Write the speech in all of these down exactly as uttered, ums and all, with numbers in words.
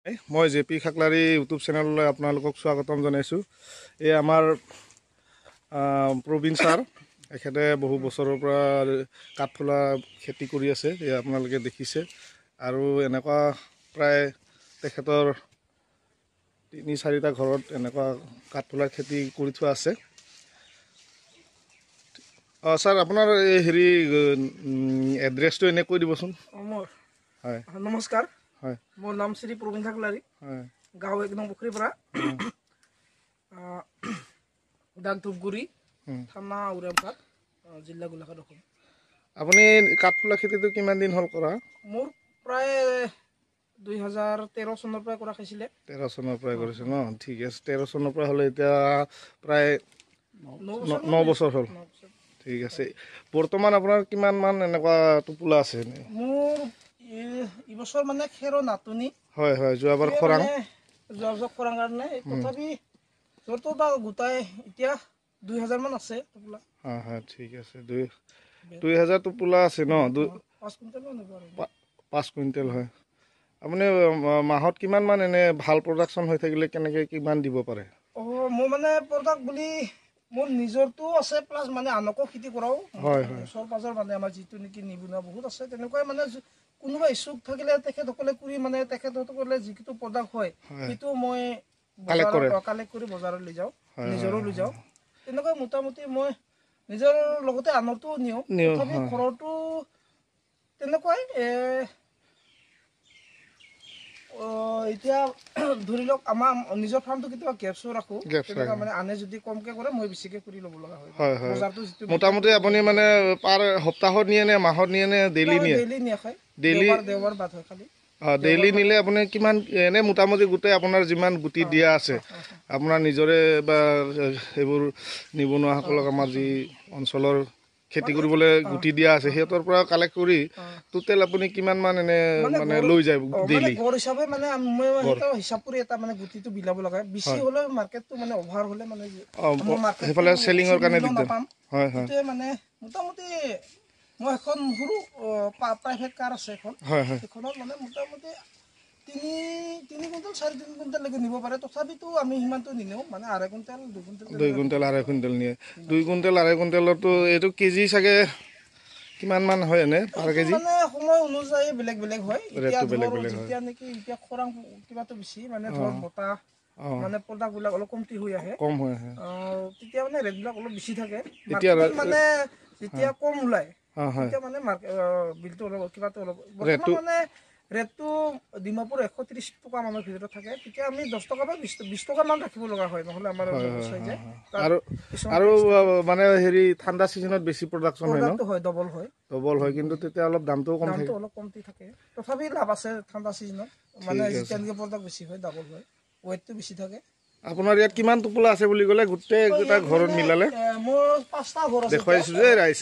মই J P Khaklari YouTube চেনেললৈ আপোনালোকক স্বাগতম জনাইছোঁ। এই আমাৰ প্ৰবীণ ছাৰ, এখেতে বহু বছৰৰ পৰা কাঠফুলা খেতি কৰি আছে, এই আপোনালোকে দেখিছে। আৰু এনেকুৱা প্ৰায় তেখেতৰ তিনি চাৰিটা ঘৰত এনেকুৱা কাঠফুলাৰ খেতি কৰি থোৱা আছে। অঁ ছাৰ, আপোনাৰ এই হেৰি এড্ৰেছটো এনে কৈ দিবচোন। মোৰ হয় নমস্কাৰ, হয় মোৰ নাম শ্ৰী প্ৰবীণ খাকলাৰী, হয় গাঁও এক নং পুখুৰীৰ পৰা, গান ধূপগুৰি, থানা উৰামঘাট, জিলা গোলাঘাট, অসম। আপুনি কাঠফুলা খেতিটো কিমান দিন হ'ল কৰা? মোৰ প্ৰায় দুই হাজাৰ তেৰ চনৰ পৰা কৰা খাইছিলে। তেৰ চনৰ পৰাই কৰিছে ন? ঠিক আছে, তেৰ চনৰ পৰা হ'লে এতিয়া প্ৰায় ন বছৰ হ'ল। ঠিক আছে, বৰ্তমান আপোনাৰ কিমান মান এনেকুৱা টোপোলা আছে? মোৰ এইবছৰ মানে খেৰৰ নাটনি। হয় হয়, যোৱাবাৰ খৰাং, যোৱা বছৰ খৰাং কাৰণে তথাপি য'তো বা গোটাই এতিয়া দুই হাজাৰ মান আছে টোপোলা। হয় হয়, ঠিক আছে, দুই দুই হাজাৰ টোপোলা আছে ন? দুই পাঁচ কুইণ্টেল মান হ'ব আৰু। পাঁচ কুইণ্টেল হয়। আপুনি মাহত কিমান মান এনে ভাল প্ৰডাকশ্যন হৈ থাকিলে কেনেকৈ কিমান দিব পাৰে? অঁ, মোৰ মানে প্ৰডাক্ট বুলি মোৰ নিজৰটো আছে, প্লাছ মানে আনকো খেতি কৰাও। হয় হয়, ওচৰ পাজৰ মানে আমাৰ যিটো নেকি নিবনুৱা বহুত আছে, তেনেকুৱাই মানে কোনোবা ইচ্ছুক থাকিলে তেখেতসকলে কৰি মানে তেখেতসকলে যিটো প্ৰডাক্ট হয় সেইটো মই বজাৰত কালেক্ট কৰি বজাৰত লৈ যাওঁ, নিজৰো লৈ যাওঁ। তেনেকৈ মোটামুটি মই নিজৰ লগতে আনতো নিওঁ। তথাপি ঘৰতো তেনেকুৱাই এতিয়া ধৰি লওক আমাৰ নিজৰ ফাৰ্মটো কেতিয়াবা গেপছো ৰাখোঁ, তেনেকুৱা মানে আনে যদি কমকৈ কৰে মই বেছিকৈ কৰি ল'ব লগা হয়। হয় হয়, মোটামুটি আপুনি মানে পাৰ সপ্তাহত নিয়ে নে মাহত নিয়ে নে ডেইলি নিয়ে? ডেইলি নিয়ে খায়, ডেইলি দেওবাৰ বাদ হয় খালি। অঁ, ডেইলি নিলে আপুনি কিমান এনে মোটামুটি গোটেই আপোনাৰ যিমান গুটি দিয়া আছে আপোনাৰ নিজৰে বা সেইবোৰ নিবনুৱাসকলক আমাৰ যি অঞ্চলৰ খেতি কৰিবলৈ গুটি দিয়া আছে সিহঁতৰ পৰা কালেক্ট কৰি টোটেল আপুনি কিমান মান এনে মানে লৈ যায় ডেইলি? গড় হিচাপে মানে মই সেইটো হিচাপ কৰি এটা মানে গুটিটো বিলাব লগা হয়। বেছি হ'লে মাৰ্কেটটো মানে অভাৰ হ'লে মানে সেইফালে চেলিঙৰ কাৰণে দিগদাৰ। নাপাম, হয় হয়, সেইটোৱে মানে মোটামুটি মই এখন সৰু প্ৰাইভেট কাৰ আছে এখন, সেইখনত মানে মোটামুটি তিনি তিনি কুইণ্টেল চাৰি তিনি কুইণ্টেললৈকে নিব পাৰে। তথাপিতো আমি সিমানটো নিনিওঁ, মানে আঢ়ৈ কুইণ্টেল দুই কুইণ্টেল দুই কুইণ্টেল আঢ়ৈ কুইণ্টেল নিয়ে। দুই কুইণ্টেল আঢ়ৈ কুইণ্টেলতো এইটো কেজি চাগে কিমান মান হয় এনে পাৰ কেজি? মানে সময় অনুযায়ী বেলেগ বেলেগ হয়। এতিয়া ধৰ যেতিয়া নেকি এতিয়া খৰাং কিবাটো বেছি, মানে ধৰ বতাহ মানে প্ৰডাক্টবিলাক অলপ কমটি হৈ আহে, কম হৈ আহে, তেতিয়া মানে ৰেটবিলাক অলপ বেছি থাকে। এতিয়া মাৰ্কেটত মানে যেতিয়া কম ওলায় তেতিয়া মানে বিলটো অলপ কিবাটো অলপ বৰ্তমান মানে ৰেটটো ডিমাপুৰ এশ ত্ৰিছ টকা মানৰ ভিতৰত থাকে। তেতিয়া আমি দহ টকা বা বিছ বিছ টকা মান ৰাখিব লগা হয়, নহ'লে আমাৰ লছ হৈ যায়। আৰু আৰু মানে হেৰি ঠাণ্ডা ছিজনত বেছি প্ৰডাকশ্যন হয় ন? হয়, ডবল হয়। ডবল হয়, কিন্তু তেতিয়া অলপ দামটোও কম থাকে। দামটো অলপ কমটি থাকে, তথাপি লাভ আছে ঠাণ্ডা ছিজনত। মানে যেতিয়া নেকি প্ৰডাক্ট বেছি হয় ডাবল হয়, ৱেটটো বেছি থাকে। আপোনাৰ ইয়াত কিমান টোপোলা আছে বুলি ক'লে গোটেইকেইটা ঘৰত মিলালে? মোৰ পাঁচটা ঘৰ আছে। দেখুৱাইছোঁ যে ৰাইজ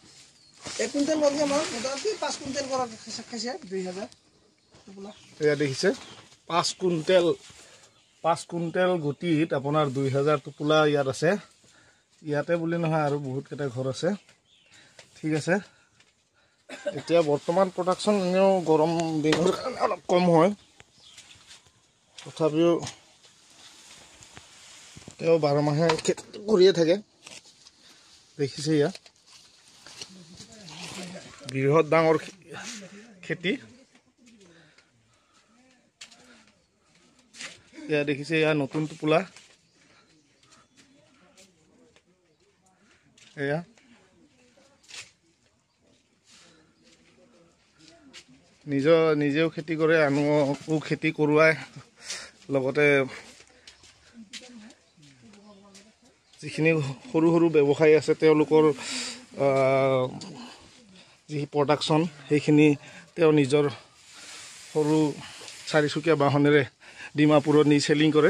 এক কুইণ্টেল কৰি আমাৰ মোটামুটি পাঁচ কুইণ্টেল কৰা খাইছে দুই হাজাৰ টোপোলা। এয়া দেখিছে, পাঁচ কুইণ্টেল পাঁচ কুইণ্টেল গুটিত আপোনাৰ দুই হাজাৰ টোপোলা ইয়াত আছে। ইয়াতে বুলি নহয় আৰু বহুতকেইটা ঘৰ আছে। ঠিক আছে, এতিয়া বৰ্তমান প্ৰডাকশ্যন এনেও গৰম দিনৰ কাৰণে অলপ কম হয়, তথাপিও তেওঁ বাৰ মাহে খেতি কৰিয়ে থাকে। দেখিছে ইয়াত বৃহৎ ডাঙৰ খেতি। এয়া দেখিছে, এয়া নতুন টোপোলা। এয়া নিজৰ নিজেও খেতি কৰে, আনকো খেতি কৰোৱাই, লগতে যিখিনি সৰু সৰু ব্যৱসায়ী আছে তেওঁলোকৰ যি প্ৰডাকশ্যন সেইখিনি তেওঁ নিজৰ সৰু চাৰিচকীয়া বাহনেৰে ডিমাপুৰত নি চেলিং কৰে।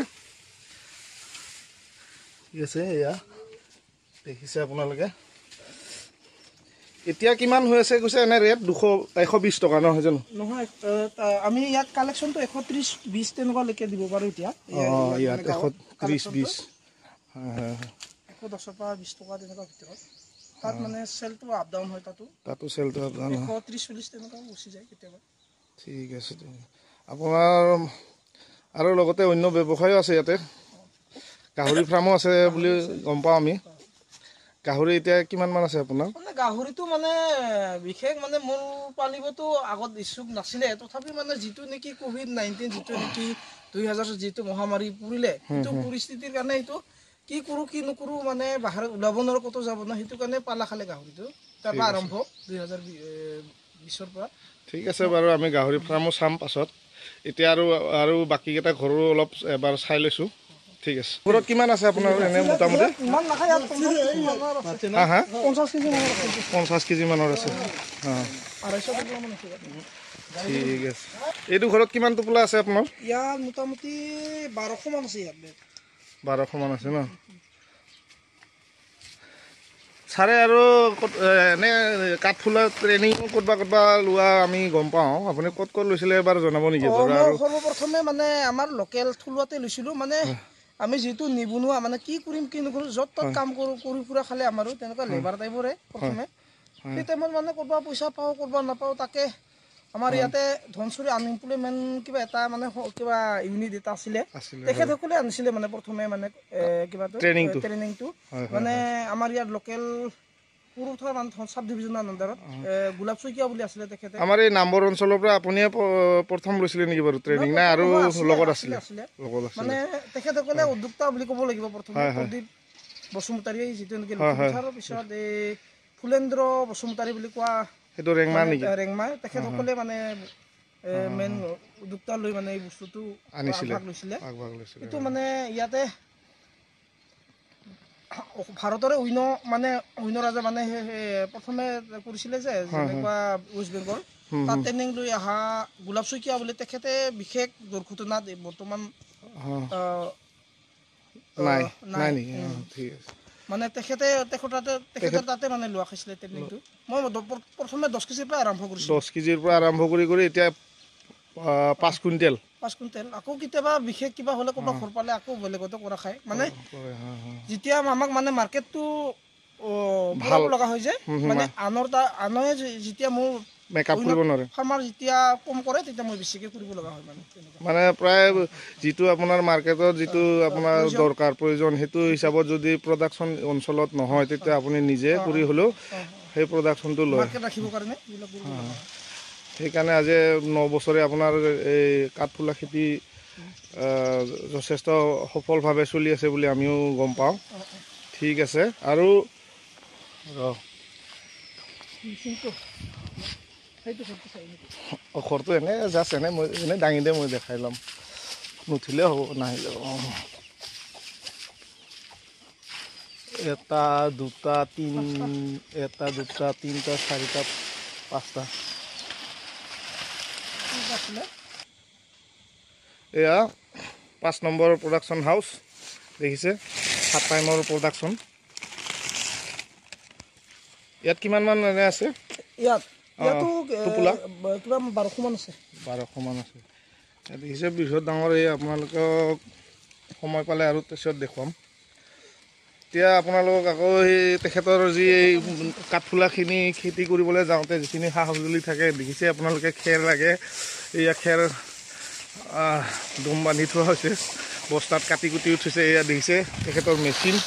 ঠিক আছে, এয়া দেখিছে আপোনালোকে। এতিয়া কিমান হৈ আছে কৈছে এনে ৰেট? দুশ এশ বিছ টকা নহয় জানো? নহয়, আমি ইয়াত কালেকশ্যনটো এশ ত্ৰিছ বিছ তেনেকুৱালৈকে দিব পাৰোঁ এতিয়া। অঁ, ইয়াত এশ ত্ৰিছ বিছ হয় হয় হয়, এশ দহৰ পৰা বিছ টকা তেনেকুৱা ভিতৰত। তাত মানে চেলটো আপ ডাউন হয়, তাতো তাতো চেলটো আপ ডাউন হয়, এশ ত্ৰিছ চল্লিছ তেনেকুৱা গুচি যায় কেতিয়াবা। ঠিক আছে, আপোনাৰ আৰু লগতে অন্য ব্যৱসায়ো আছে ইয়াতে গাহৰি ফাৰ্মো আছে বুলি গম পাওঁ আমি গাহৰি এতিয়া কিমান মান আছে আপোনাৰ মানে গাহৰিটো মানে বিশেষ মানে মোৰ পালিবতো আগত ইচ্ছুক নাছিলে তথাপি মানে যিটো নেকি কোভিড নাইনটিন যিটো নেকি দুই হাজাৰ যিটো মহামাৰী পৰিলে সেইটো পৰিস্থিতিৰ কাৰণে এইটো কি কৰোঁ কি নকৰোঁ মানে বাহিৰত ওলাব নোৱাৰোঁ ক'তো যাব নোৱাৰোঁ সেইটো কাৰণে পালা খালে গাহৰিটো তাৰপৰা আৰম্ভ দুই হাজাৰ বিছৰ পৰা ঠিক আছে বাৰু আমি গাহৰি ফাৰ্মো চাম পাছত এতিয়া আৰু আৰু বাকীকেইটা ঘৰো অলপ এবাৰ চাই লৈছোঁ ঠিক আছে ঘৰত কিমান আছে আপোনাৰ এনে মোটামুটি হা হা পঞ্চাছ কেজি মানৰ আছে ঠিক আছে এইটো ঘৰত কিমান টোপোলা আছে আপোনাৰ ইয়াৰ মোটামুটি বাৰশ মান আছে ইয়াত বাৰশ মান আছে ন ছাৰে আৰু এনে কাঠফুলা ট্ৰেইনিং ক'তবা ক'তবা লোৱা আমি গম পাওঁ আপুনি ক'ত ক'ত লৈছিলে এবাৰ জনাব নেকি সৰ্বপ্ৰথমে মানে আমাৰ লোকেল থলুৱাতে লৈছিলোঁ মানে আমি যিটো নিবনুৱা মানে কি কৰিম কি নকৰোঁ য'ত ত'ত কাম কৰোঁ কৰি ফুৰা খালে আমাৰো তেনেকুৱা লেবাৰ টাইপৰে প্ৰথমে সেই টাইমত মানে ক'ৰবাত পইচা পাওঁ ক'ৰবাত নাপাওঁ তাকে আমাৰ ইয়াতে ধনচুৰি আনএমপ্লয়মেণ্ট কিবা এটা মানে কিবা ইউনিট এটা আছিলে তেখেতসকলে আনিছিলে মানে প্ৰথমে মানে কিবাটো ট্ৰেইনিংটো মানে আমাৰ ইয়াত লোকেল পুৰুষৰ মানে চাব ডিভিজনৰ আণ্ডাৰত গোলাপ শইকীয়া বুলি আছিলে তেখেতে আমাৰ এই নাম্বৰ অঞ্চলৰ পৰা আপুনিয়ে প্ৰথম লৈছিলে নেকি বাৰু ট্ৰেইনিং নাই আৰু লগত আছিলে মানে তেখেতসকলে উদ্যোক্তা বুলি ক'ব লাগিব প্ৰথমে প্ৰদীপ বসুমতাৰী যিটো নেকি পিছত এই ফুলেন্দ্ৰ বসুমতাৰী বুলি কোৱা সেইটো ৰেংমা নেকি ৰেংমা তেখেতসকলে মানে মেইন উদ্যোক্তা লৈ মানে এই বস্তুটো আনিছিলে লৈছিলে এইটো মানে ইয়াতে ভাৰতৰে অন্য মানে অন্য ৰাজা মানে প্ৰথমে কৰিছিলে যে যেনেকুৱা ৱেষ্ট বেংগল তাত ট্ৰেইনিং লৈ অহা গোলাপ শইকীয়া বুলি তেখেতে বিশেষ দুৰ্ঘটনাত বৰ্তমান মানে তেখেতে তেখেতে তেখেতৰ তাতে মানে লোৱা খাইছিলে ট্ৰেইনিংটো মই প্ৰথমে দহ কেজিৰ পৰা আৰম্ভ কৰিছোঁ দহ কেজিৰ পৰা আৰম্ভ কৰি কৰি এতিয়া পাঁচ কুইণ্টেল পাঁচ কুইণ্টেল আকৌ কেতিয়াবা বিশেষ কিবা হ'লে ক'ৰবাত ঘৰ পালে আকৌ বেলেগতো কৰা খায় মানে যেতিয়া আমাক মানে মাৰ্কেটটো ভাল লগা হৈ যায় মানে আনৰ তাৰ আনে যেতিয়া মোৰ মেকআপ কৰিব নোৱাৰে ফাৰ্মাৰ যেতিয়া কম কৰে তেতিয়া মই বেছিকৈ কৰিব লগা হয় মানে মানে প্ৰায় যিটো আপোনাৰ মাৰ্কেটত যিটো আপোনাৰ দৰকাৰ প্ৰয়োজন সেইটো হিচাপত যদি প্ৰডাকশ্যন অঞ্চলত নহয় তেতিয়া আপুনি নিজে কৰি হ'লেও সেই প্ৰডাকশ্যনটো লয় মাৰ্কেট ৰাখিবৰ কাৰণে সেইকাৰণে আজি ন বছৰে আপোনাৰ এই কাঠফুলা খেতি যথেষ্ট সফলভাৱে চলি আছে বুলি আমিও গম পাওঁ ঠিক আছে আৰু ঘৰটো এনে জাষ্ট এনে মই এনে দাঙি দে মই দেখাই ল'ম নুঠিলে হ'ব নাহিলে এটা দুটা তিন এটা দুটা তিনিটা চাৰিটা পাঁচটা এয়া পাঁচ নম্বৰ প্ৰডাকশ্যন হাউচ দেখিছে সাত টাইমৰ প্ৰডাকশ্যন ইয়াত কিমান মান এনে আছে ইয়াত ইয়াতো কিবা বাৰশ মান আছে বাৰশ মান আছে দেখিছে বৃহৎ ডাঙৰ এই আপোনালোকক সময় পালে আৰু পিছত দেখুৱাম এতিয়া আপোনালোকক আকৌ সেই তেখেতৰ যি এই কাঠফুলাখিনি খেতি কৰিবলৈ যাওঁতে যিখিনি সা সঁজুলি থাকে দেখিছে আপোনালোকে খেৰ লাগে এয়া খেৰ দম বান্ধি থোৱা হৈছে বস্তাত কাটি কুটি উঠিছে এয়া দেখিছে তেখেতৰ মেচিন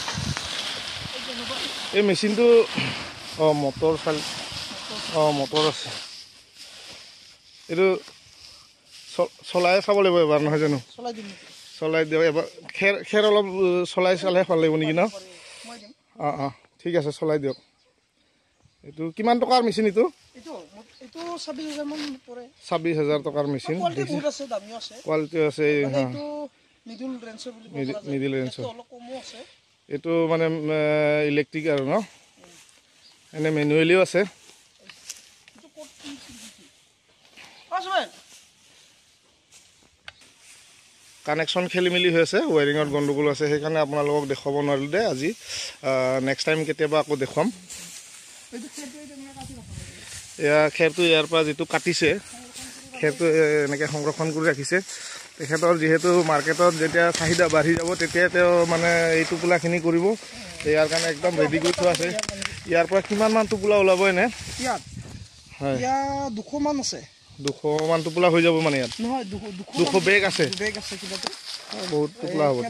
এই মেচিনটো অঁ মটৰ চাল অঁ মটৰ আছে এইটো চলাই চাব লাগিব এবাৰ নহয় জানো চলাই দিয়ক এবাৰ খেৰ খেৰ অলপ চলাই চালে ভাল লাগিব নেকি ন অঁ অঁ ঠিক আছে চলাই দিয়ক এইটো কিমান টকাৰ মেচিন এইটো ছাব্বিছ হাজাৰ টকাৰ মেচিন কোৱালিটি আছে মিডিল ৰেঞ্জৰ এইটো মানে ইলেক্ট্ৰিক আৰু ন এনে মেনুৱেলিও আছে কানেকশ্যন খেলি মেলি হৈ আছে ৱায়াৰিঙত গণ্ডগোল আছে সেইকাৰণে আপোনালোকক দেখুৱাব নোৱাৰিলোঁ দে আজি নেক্সট টাইম কেতিয়াবা আকৌ দেখুৱাম এয়া খেৰটো ইয়াৰ পৰা যিটো কাটিছে খেৰটো এনেকৈ সংৰক্ষণ কৰি ৰাখিছে তেখেতৰ যিহেতু মাৰ্কেটত যেতিয়া চাহিদা বাঢ়ি যাব তেতিয়া তেওঁ মানে এই টোপোলাখিনি কৰিব ইয়াৰ কাৰণে একদম ৰেডি কৰি থোৱা আছে ইয়াৰ পৰা কিমান মান টোপোলা ওলাব এনে ইয়াত হয় দুশ মান আছে দুশ মান টোপোলা হৈ যাব মানে ইয়াত নহয় দুশ বেগ আছে বেগ আছে কিবাটো বহুত টোপোলা হ'ব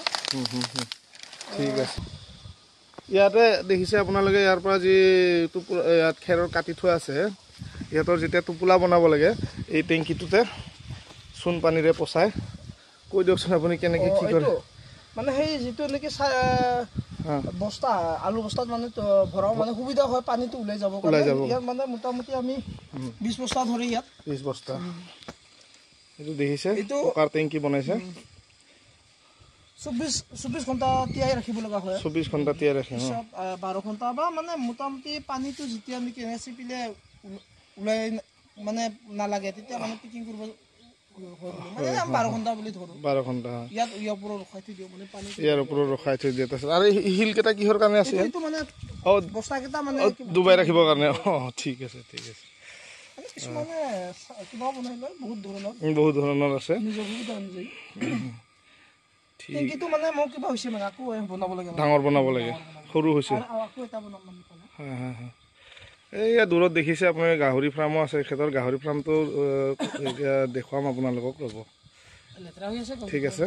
ঠিক আছে ইয়াতে দেখিছে আপোনালোকে ইয়াৰ পৰা যি টোপোলা ইয়াত খেৰৰ কাটি থোৱা আছে ইহঁতৰ যেতিয়া টোপোলা বনাব লাগে এই টেংকিটোতে চূণ পানীৰে পচাই কৈ দিয়কচোন আপুনি কেনেকৈ কি কৰে মানে সেই যিটো নেকি বস্তা আলু বস্তাত মানে ভৰাও মানে সুবিধা হয় পানীটো ওলাই যাব ওলাই যাব ইয়াত মানে মোটামুটি আমি বিশ বস্তা ধৰি ইয়াত বিশ বস্তা এইটো দেখিছে পকাৰ টেংকি বনাইছে চৌব্বিছ চৌব্বিছ ঘণ্টা তিয়াই ৰাখিব লগা হয় চৌব্বিছ ঘণ্টা তিয়াই ৰাখে বাৰ ঘণ্টা বা মানে মোটামুটি পানীটো যেতিয়া আমি কেনে চিপিলে ওলাই মানে নালাগে তেতিয়া মানে পিকিং কৰিব বাৰ ঘণ্টা বুলি ধৰো বাৰ ঘণ্টা ইয়াত ইয়াৰ ওপৰত ৰখাই থৈ দিওঁ মানে পানী ইয়াৰ ওপৰত ৰখাই থৈ দিয়ে তাৰপিছত আৰু শিলকেইটা কিহৰ কাৰণে আছে এইটো মানে অঁ বস্তাকেইটা মানে ডুবাই ৰাখিবৰ কাৰণে অঁ ঠিক আছে ঠিক আছে কিছুমানে কিবা বনাই লয় বহুত ধৰণৰ বহুত ধৰণৰ আছে নিজৰ সুবিধা অনুযায়ী টেংকিটো মানে মোক কিবা হৈছে মানে আকৌ বনাব লাগে ডাঙৰ বনাব লাগে সৰু হৈছে আকৌ এটা বনাব হয় হয় হয় এইয়া দূৰত দেখিছে আপুনি গাহৰি ফাৰ্মো আছে খেতৰ গাহৰি ফাৰ্মটো এতিয়া দেখুৱাম আপোনালোকক ৰ'ব ঠিক আছে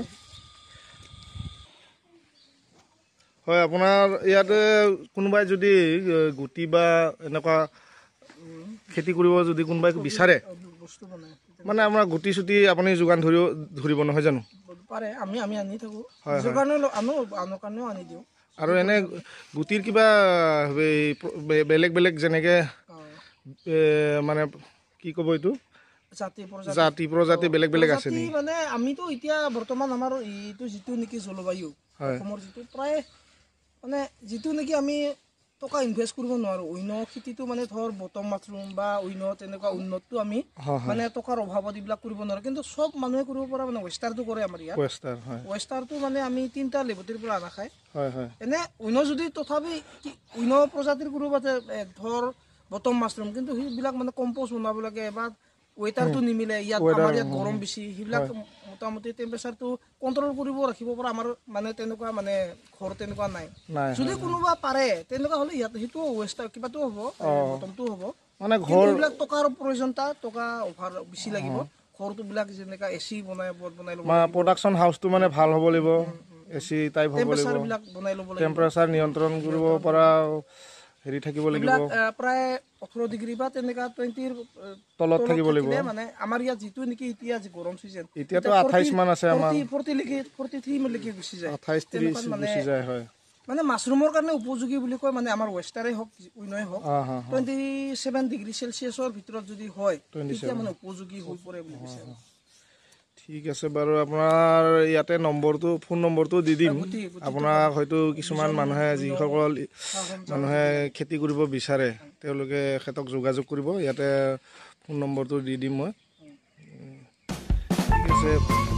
হয় আপোনাৰ ইয়াতে কোনোবাই যদি গুটি বা এনেকুৱা খেতি কৰিব যদি কোনোবাই বিচাৰে মানে আপোনাৰ গুটি চুটি আপুনি যোগান ধৰিব ধৰিব নহয় জানো পাৰে আমি আমি আনি থাকোঁ নিজৰ কাৰণে আনো আনৰ কাৰণেও আনি দিওঁ আৰু এনে গুটিৰ কিবা বেলেগ বেলেগ যেনেকৈ মানে কি ক'ব এইটো জাতি প্ৰজাতি বেলেগ বেলেগ আছে নেকি মানে আমিতো এতিয়া বৰ্তমান আমাৰ এইটো যিটো নেকি জলবায়ু অসমৰ যিটো প্ৰায় মানে যিটো নেকি আমি টকা ইনভেষ্ট কৰিব নোৱাৰোঁ অন্য খেতিটো মানে ধৰ বটম মাছৰুম বা অন্য তেনেকুৱা উন্নতটো আমি মানে টকাৰ অভাৱত এইবিলাক কৰিব নোৱাৰোঁ কিন্তু চব মানুহে কৰিব পৰা মানে ৱেষ্টাৰটো কৰে আমাৰ ইয়াত ৱেষ্টাৰ হয় ৱেষ্টাৰটো মানে আমি তিনিটা লেবটিৰ পৰা অনা খায় হয় হয় এনে অন্য যদি তথাপি অন্য প্ৰজাতিৰ কৰিব ধৰ বটম মাছৰুম কিন্তু সেইবিলাক মানে কম্প'ষ্ট বনাব লাগে বা ৱেটাৰটো নিমিলে ইয়াত আমাৰ ইয়াত গৰম বেছি সেইবিলাক মোটামুটি টেম্পাৰেচাৰটো কণ্ট্ৰল কৰিব ৰাখিব পৰা আমাৰ মানে তেনেকুৱা মানে ঘৰ তেনেকুৱা নাই যদি কোনোবা পাৰে তেনেকুৱা হ'লে ইয়াত সেইটো ৱেষ্টাৰ কিবাটো হ'ব বটমটো হ'ব মানে ঘৰবিলাক টকাৰ প্ৰয়োজনতা টকা অভাৰ বেছি লাগিব ঘৰটোবিলাক যেনেকুৱা এ চি বনাই বনাই ল'ব প্ৰডাকশ্যন হাউচটো মানে ভাল হ'ব লাগিব এ চি টাইপ হ'ব লাগিব বনাই ল'ব লাগিব টেম্পাৰেচাৰ নিয়ন্ত্ৰণ কৰিব পৰা হেৰি থাকিব লাগিব প্ৰায় ওঠৰ ডিগ্ৰী বা তেনেকুৱা টুৱেণ্টিৰ তলত থাকিব লাগিব মানে আমাৰ ইয়াত যিটো নেকি এতিয়া গৰম চিজন এতিয়াতো আঠাইছ মান আছে আমাৰ ফৰ্টি লৈকে ফৰ্টি থ্ৰী লৈকে গুচি যায় আঠাইছ ত্ৰিছ গুচি যায় হয় মানে মাছৰুমৰ কাৰণে উপযোগী বুলি কয় মানে আমাৰ ৱেষ্টাৰেই হওক অন্যই হওক টুৱেণ্টি ছেভেন ডিগ্ৰী চেলচিয়াছৰ ভিতৰত যদি হয় তেতিয়া মানে উপযোগী হৈ পৰে বুলি কৈছে ঠিক আছে বাৰু আপোনাৰ ইয়াতে নম্বৰটো ফোন নম্বৰটো দি দিম আপোনাক হয়তো কিছুমান মানুহে যিসকল মানুহে খেতি কৰিব বিচাৰে তেওঁলোকে খেতক যোগাযোগ কৰিব ইয়াতে ফোন নম্বৰটো দি দিম মই ঠিক আছে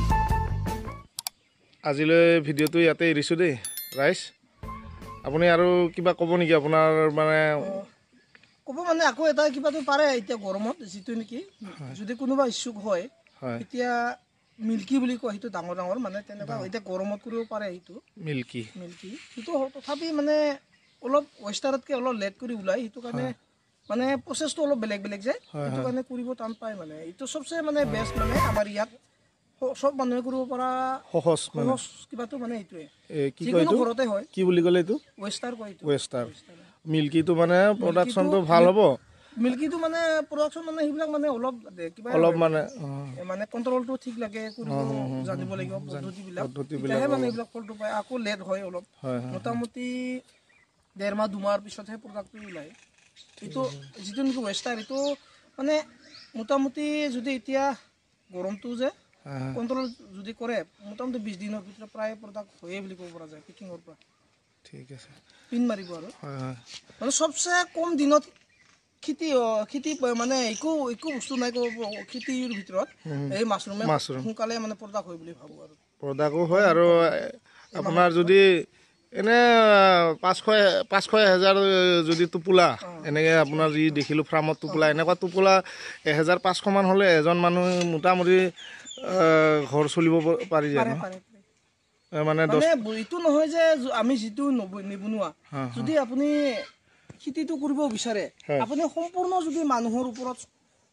আজিলৈ ভিডিঅ'টো ইয়াতে এৰিছোঁ দেই ৰাইজ আপুনি আৰু কিবা ক'ব নেকি আপোনাৰ মানে ক'ব মানে আকৌ এটা কিবাটো পাৰে এতিয়া গৰমত যিটো নেকি যদি কোনোবা ইচ্ছুক হয় এতিয়া মিল্কি বুলি কয় সেইটো ডাঙৰ ডাঙৰ মানে তেনেকুৱা এতিয়া গৰমত কৰিব পাৰে সেইটো মিল্কি মিল্কি সেইটো তথাপি মানে অলপ ৱেষ্টাৰতকৈ অলপ লেট কৰি ওলায় সেইটো কাৰণে মানে প্ৰচেছটো অলপ বেলেগ বেলেগ যায় সেইটো কাৰণে কৰিব টান পায় মানে এইটো চবচে মানে বেষ্ট মানে আমাৰ ইয়াত সব মানুহে কৰিব পৰা সহজ সহজ কিবাটো মানে এইটোৱে যিকোনো ঘৰতে হয় কি বুলি ক'লে এইটো ৱেষ্টাৰ কয় এইটো ৱেষ্টাৰ মিল্কিটো মানে প্ৰডাকশ্যনটো ভাল হ'ব মিল্কিটো মানে প্ৰডাকশ্যন মানে সেইবিলাক মানে অলপ কিবা অলপ মানে মানে কণ্ট্ৰলটো ঠিক লাগে জানিব লাগিব পদ্ধতিবিলাক তেতিয়াহে মানে এইবিলাক ফলটো পায় আকৌ লেট হয় অলপ মোটামুটি ডেৰ মাহ দুমাহৰ পিছতহে প্ৰডাক্টটো ওলায় এইটো যিটো নেকি ৱেষ্টাৰ এইটো মানে মোটামুটি যদি এতিয়া গৰমটো যে কণ্ট্ৰল যদি কৰে মোটামুটি বিছ দিনৰ ভিতৰত প্ৰায় প্ৰডাক্ট হয়ে বুলি ক'ব পৰা যায় পিকিঙৰ পৰা ঠিক আছে পিন মাৰিব আৰু মানে চবচে কম দিনত খেতি খেতি মানে একো একো বস্তু নাই খেতিৰ ভিতৰত এই মাছৰুমে সোনকালে মানে প্ৰডাক্ট হয় বুলি ভাবোঁ আৰু প্ৰডাক্টো হয় আৰু আপোনাৰ যদি এনে পাঁচশ পাঁচশ এহেজাৰ যদি টোপোলা এনেকৈ আপোনাৰ যি দেখিলোঁ ফাৰ্মত টোপোলা এনেকুৱা টোপোলা এহেজাৰ পাঁচশমান হ'লে এজন মানুহ মোটামুটি ঘৰ চলিব পাৰি যায় মানে এইটো নহয় যে আমি যিটো নিবনুৱা যদি আপুনি খেতিটো কৰিব বিচাৰে আপুনি সম্পূৰ্ণ যদি মানুহৰ ওপৰত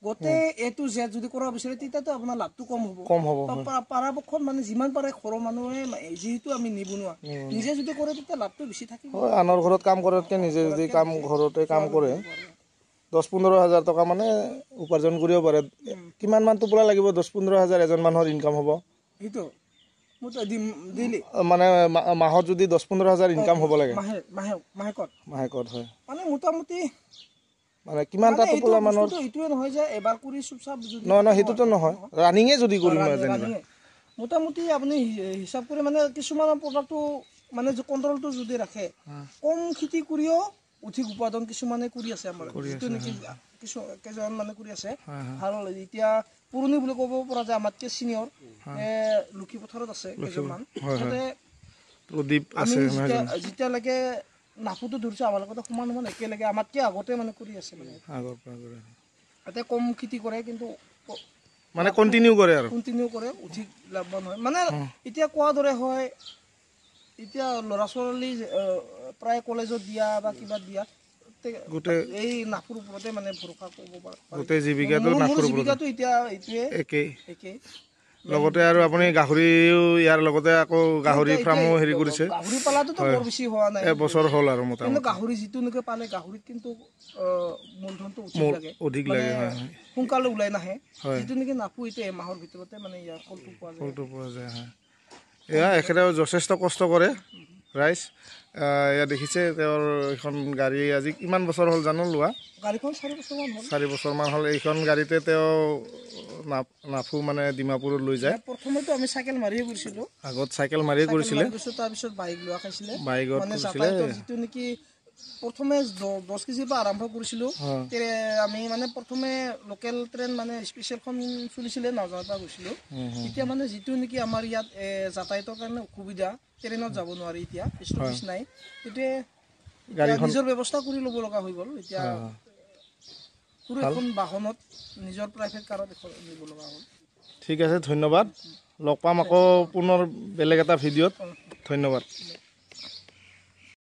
গোটেই এ টু জেড যদি কৰিব বিচাৰে তেতিয়াতো আপোনাৰ লাভটো কম হ'ব কম হ'ব পৰাপক্ষত মানে যিমান পাৰে ঘৰৰ মানুহে যিহেতু আমি নিবনুৱা নিজে যদি কৰে তেতিয়া লাভটো বেছি থাকিব হয় আনৰ ঘৰত কাম কৰাতকৈ নিজে যদি কাম ঘৰতে কাম কৰে দহ পোন্ধৰ হাজাৰ টকা মানে উপাৰ্জন কৰিব পাৰে কিমান মান টোপোলা লাগিব দহ পোন্ধৰ হাজাৰ এজন মানুহৰ ইনকাম হ'ব সেইটো ডেইলি মানে মাহত যদি দহ পোন্ধৰ হাজাৰ ইনকাম হ'ব লাগে মাহে মাহে মাহেকত মাহেকত হয় মানে মোটামুটি মানে কিমানটা টোপোলা মানৰ এইটোৱে নহয় যে এবাৰ কৰি চুপচাপ যদি নহয় নহয় সেইটোতো নহয় ৰানিঙে যদি কৰিম যেনিবা মোটামুটি আপুনি হিচাপ কৰি মানে কিছুমানৰ প্ৰডাক্টটো মানে কণ্ট্ৰলটো যদি ৰাখে কম খেতি কৰিও অধিক উৎপাদন কিছুমানে কৰি আছে আমাৰ যিটো নেকি কিছু কেইজন মানে কৰি আছে ভাল এতিয়া পুৰণি বুলি ক'ব পৰা যায় আমাতকৈ চিনিয়ৰ লক্ষী পথাৰত আছে কেইজনমান আমি যেতিয়ালৈকে নাফুটো ধৰিছোঁ আমাৰ লগতে সমান সমান একেলগে আমাতকৈ আগতে মানে কৰি আছে মানে তাতে কম খেতি কৰে কিন্তু মানে কণ্টিনিউ কৰে আৰু কণ্টিনিউ কৰে অধিক লাভৱান হয় মানে এতিয়া কোৱা দৰে হয় এতিয়া ল'ৰা ছোৱালী প্ৰায় কলেজত দিয়া বা কিবা দিয়া গোটেই এই নাফুৰ ওপৰতে মানে ভৰসা কৰিব পাৰে গোটেই জীৱিকাটো নাফুৰ জীৱিকাটো এতিয়া এইটোৱে একেই একেই লগতে আৰু আপুনি গাহৰিও ইয়াৰ লগতে আকৌ গাহৰি ফাৰ্মো হেৰি কৰিছে গাহৰি পালাটোতো বৰ বেছি হোৱা নাই এবছৰ হ'ল আৰু মোটামুটি কিন্তু গাহৰি যিটো নেকি পালে গাহৰিত কিন্তু মূলধনটো অধিক লাগে অধিক লাগে সোনকালে ওলাই নাহে যিটো নেকি নাফু এতিয়া এমাহৰ ভিতৰতে মানে ইয়াৰ ফলটো পোৱা যায় ফলটো পোৱা যায় হয় এয়া এখেতে যথেষ্ট কষ্ট কৰে ৰাইজ এয়া দেখিছে তেওঁৰ এখন গাড়ী আজি কিমান বছৰ হ'ল জানো লোৱা গাড়ীখন চাৰি বছৰমান হ'ল চাৰি বছৰমান হ'ল এইখন গাড়ীতে তেওঁ নাফু মানে ডিমাপুৰত লৈ যায় প্ৰথমেতো আমি চাইকেল মাৰিয়ে কৰিছিলোঁ আগত চাইকেল মাৰিয়ে কৰিছিলে তাৰপিছত বাইক লোৱা খাইছিলে বাইকত মানে যাতায়াতৰ যিটো নেকি প্ৰথমে দহ কেজিৰ পৰা আৰম্ভ কৰিছিলোঁ আমি মানে প্ৰথমে লোকেল ট্ৰেইন মানে স্পেচিয়েলখন চলিছিলে নগাঁৱৰ পৰা গৈছিলোঁ এতিয়া মানে যিটো নেকি আমাৰ ইয়াত যাতায়াতৰ কাৰণে অসুবিধা ট্ৰেইনত যাব নোৱাৰি এতিয়া ষ্টপেজ নাই তেতিয়া নিজৰ ব্যৱস্থা কৰি ল'ব লগা হৈ গ'ল এতিয়া সৰু এখন বাহনত নিজৰ প্ৰাইভেট কাৰত নিব লগা হ'ল ঠিক আছে ধন্যবাদ লগ পাম আকৌ পুনৰ বেলেগ এটা ভিডিঅ'ত ধন্যবাদ